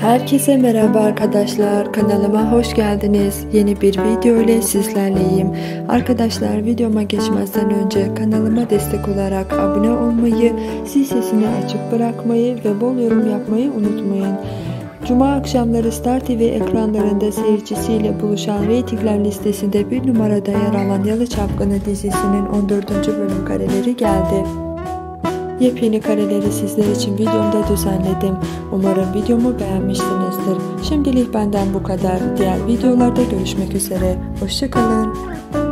Herkese merhaba arkadaşlar, kanalıma hoş geldiniz. Yeni bir video ile sizlerleyim. Arkadaşlar, videoma geçmezden önce kanalıma destek olarak abone olmayı, zil sesini açık bırakmayı ve bol yorum yapmayı unutmayın. Cuma akşamları Star TV ekranlarında seyircisiyle buluşan reytingler listesinde bir numarada yer alan Yalı Çapkını dizisinin 14. bölüm kareleri geldi. Yepyeni kareleri sizler için videomda düzenledim. Umarım videomu beğenmişsinizdir. Şimdilik benden bu kadar. Diğer videolarda görüşmek üzere. Hoşça kalın.